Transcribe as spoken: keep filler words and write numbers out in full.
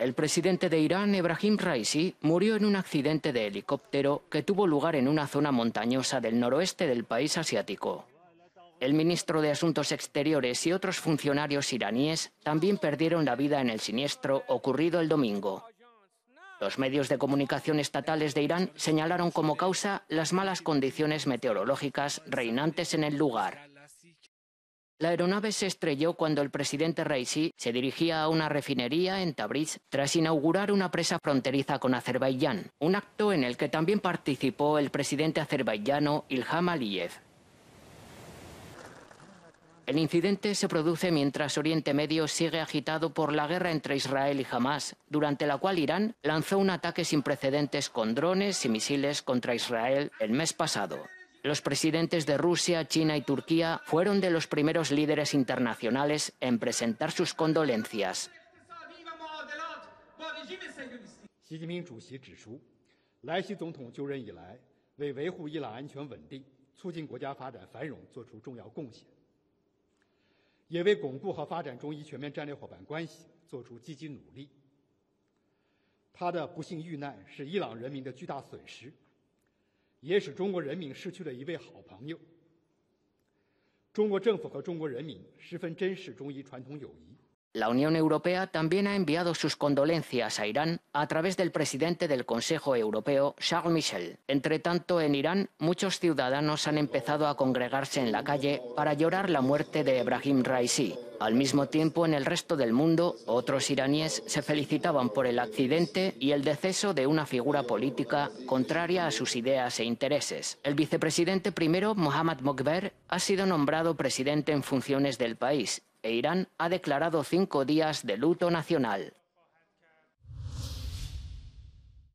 El presidente de Irán, Ebrahim Raisi, murió en un accidente de helicóptero que tuvo lugar en una zona montañosa del noroeste del país asiático. El ministro de Asuntos Exteriores y otros funcionarios iraníes también perdieron la vida en el siniestro ocurrido el domingo. Los medios de comunicación estatales de Irán señalaron como causa las malas condiciones meteorológicas reinantes en el lugar. La aeronave se estrelló cuando el presidente Raisi se dirigía a una refinería en Tabriz tras inaugurar una presa fronteriza con Azerbaiyán, un acto en el que también participó el presidente azerbaiyano Ilham Aliyev. El incidente se produce mientras Oriente Medio sigue agitado por la guerra entre Israel y Hamás, durante la cual Irán lanzó un ataque sin precedentes con drones y misiles contra Israel el mes pasado. Los presidentes de Rusia, China y Turquía fueron de los primeros líderes internacionales en presentar sus condolencias. Xi Jinping 主席指出，莱西总统就任以来，为维护伊朗安全稳定、促进国家发展繁荣作出重要贡献，也为巩固和发展中伊全面战略伙伴关系作出积极努力。他的不幸遇难是伊朗人民的巨大损失。 也使中国人民失去了一位好朋友。中国政府和中国人民十分珍视中伊传统友谊。 La Unión Europea también ha enviado sus condolencias a Irán a través del presidente del Consejo Europeo, Charles Michel. Entre tanto, en Irán, muchos ciudadanos han empezado a congregarse en la calle para llorar la muerte de Ebrahim Raisi. Al mismo tiempo, en el resto del mundo, otros iraníes se felicitaban por el accidente y el deceso de una figura política contraria a sus ideas e intereses. El vicepresidente primero, Mohammad Mokber, ha sido nombrado presidente en funciones del país, e Irán ha declarado cinco días de luto nacional.